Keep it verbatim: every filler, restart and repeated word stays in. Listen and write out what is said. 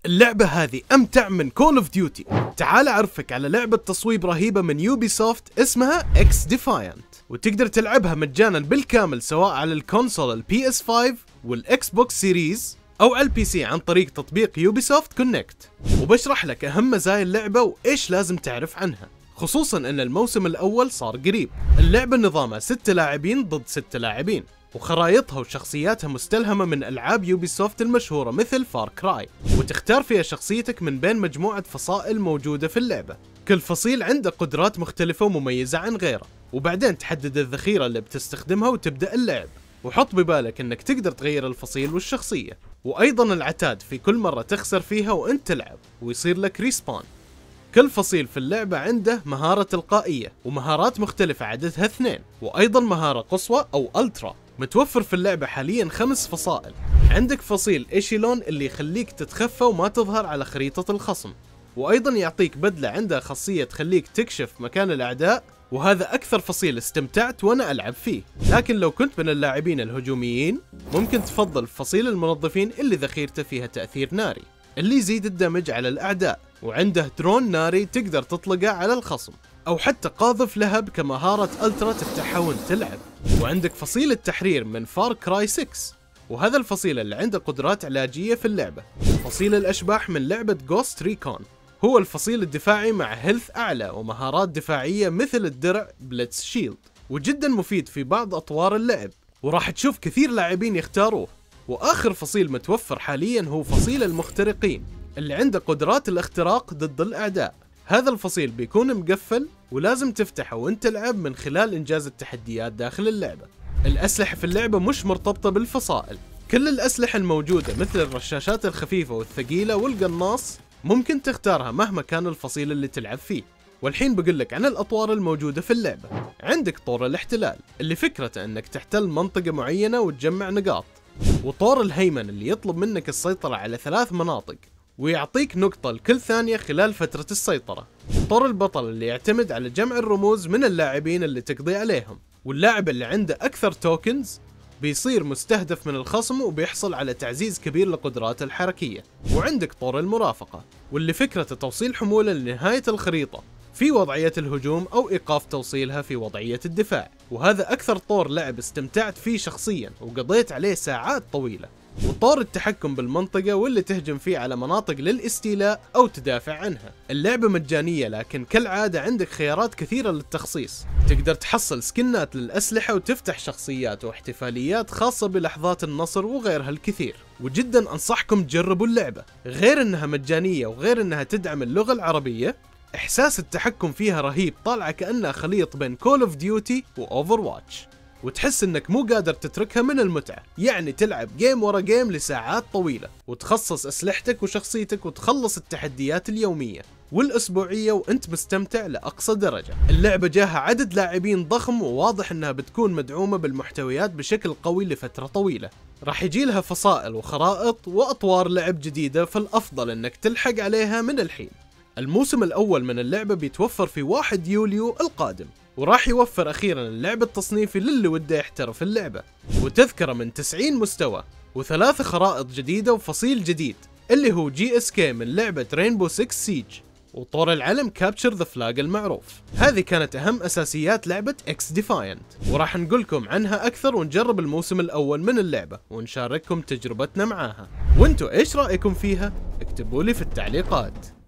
اللعبة هذه أمتع من كول اوف ديوتي. تعال أعرفك على لعبة تصويب رهيبة من يوبي سوفت اسمها اكس ديفاينت، وتقدر تلعبها مجانا بالكامل سواء على الكونسول البي اس خمسة والاكس بوكس سيريز أو على البي سي عن طريق تطبيق يوبي سوفت كونكت. وبشرح لك أهم مزايا اللعبة وإيش لازم تعرف عنها، خصوصا أن الموسم الأول صار قريب. اللعبة نظامها ستة لاعبين ضد ستة لاعبين، وخرايطها وشخصياتها مستلهمة من ألعاب يوبي سوفت المشهورة مثل فار كراي، وتختار فيها شخصيتك من بين مجموعة فصائل موجودة في اللعبة. كل فصيل عنده قدرات مختلفة ومميزة عن غيره، وبعدين تحدد الذخيرة اللي بتستخدمها وتبدأ اللعب. وحط ببالك انك تقدر تغير الفصيل والشخصية، وايضا العتاد في كل مرة تخسر فيها وانت تلعب ويصير لك ريسبان. كل فصيل في اللعبة عنده مهارة تلقائية ومهارات مختلفة عددها اثنين، وايضا مهارة قصوى او الترا. متوفر في اللعبة حاليا خمس فصائل. عندك فصيل ايشيلون اللي يخليك تتخفى وما تظهر على خريطة الخصم، وايضا يعطيك بدلة عندها خاصية تخليك تكشف مكان الاعداء، وهذا اكثر فصيل استمتعت وانا العب فيه. لكن لو كنت من اللاعبين الهجوميين ممكن تفضل فصيل المنظفين اللي ذخيرته فيها تأثير ناري اللي يزيد الدمج على الاعداء، وعنده درون ناري تقدر تطلقه على الخصم، او حتى قاذف لهب كمهارة الترا تفتحها وانت تلعب. وعندك فصيل التحرير من فار كراي ستة، وهذا الفصيل اللي عنده قدرات علاجية في اللعبة. فصيل الاشباح من لعبة جوست ريكون، هو الفصيل الدفاعي مع هيلث اعلى ومهارات دفاعية مثل الدرع بليتس شيلد، وجدا مفيد في بعض اطوار اللعب، وراح تشوف كثير لاعبين يختاروه. واخر فصيل متوفر حاليا هو فصيل المخترقين اللي عنده قدرات الاختراق ضد الاعداء. هذا الفصيل بيكون مقفل ولازم تفتحه وانت تلعب من خلال انجاز التحديات داخل اللعبة. الاسلحة في اللعبة مش مرتبطة بالفصائل، كل الاسلحة الموجودة مثل الرشاشات الخفيفة والثقيلة والقناص ممكن تختارها مهما كان الفصيل اللي تلعب فيه. والحين بقولك عن الاطوار الموجودة في اللعبة. عندك طور الاحتلال اللي فكرته انك تحتل منطقة معينة وتجمع نقاط، وطور الهيمن اللي يطلب منك السيطرة على ثلاث مناطق ويعطيك نقطة لكل ثانية خلال فترة السيطرة. طور البطل اللي يعتمد على جمع الرموز من اللاعبين اللي تقضي عليهم، واللاعب اللي عنده أكثر توكنز بيصير مستهدف من الخصم وبيحصل على تعزيز كبير لقدراته الحركية. وعندك طور المرافقة واللي فكرته توصيل حمولة لنهاية الخريطة في وضعية الهجوم أو إيقاف توصيلها في وضعية الدفاع، وهذا أكثر طور لعب استمتعت فيه شخصيا وقضيت عليه ساعات طويلة. وطور التحكم بالمنطقة واللي تهجم فيه على مناطق للاستيلاء أو تدافع عنها. اللعبة مجانية لكن كالعادة عندك خيارات كثيرة للتخصيص، تقدر تحصل سكنات للأسلحة وتفتح شخصيات واحتفاليات خاصة بلحظات النصر وغيرها الكثير. وجدا أنصحكم تجربوا اللعبة، غير أنها مجانية وغير أنها تدعم اللغة العربية، إحساس التحكم فيها رهيب، طالعة كأنها خليط بين كول اوف ديوتي وأوفر واتش، وتحس انك مو قادر تتركها من المتعة. يعني تلعب جيم ورا جيم لساعات طويلة، وتخصص اسلحتك وشخصيتك وتخلص التحديات اليومية والاسبوعية وانت مستمتع لاقصى درجة. اللعبة جاها عدد لاعبين ضخم، وواضح انها بتكون مدعومة بالمحتويات بشكل قوي لفترة طويلة. راح يجي لها فصائل وخرائط واطوار لعب جديدة، فالافضل انك تلحق عليها من الحين. الموسم الاول من اللعبة بيتوفر في واحد يوليو القادم، وراح يوفر اخيرا اللعب التصنيفي للي وده يحترف اللعبة، وتذكرة من تسعين مستوى وثلاث خرائط جديدة وفصيل جديد اللي هو جي اس كي من لعبة رينبو ستة سيج، وطور العلم كابتشر ذا فلاج المعروف. هذه كانت اهم اساسيات لعبة اكس ديفاينت، وراح نقولكم عنها اكثر ونجرب الموسم الاول من اللعبة ونشارككم تجربتنا معاها. وانتو ايش رأيكم فيها؟ اكتبوا لي في التعليقات.